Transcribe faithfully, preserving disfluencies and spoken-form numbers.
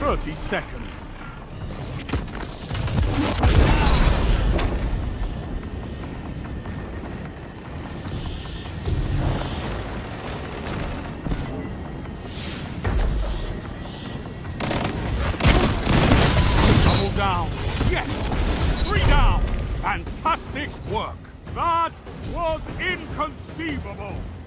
thirty seconds. Double down. Yes. Three down. Fantastic work. That was inconceivable.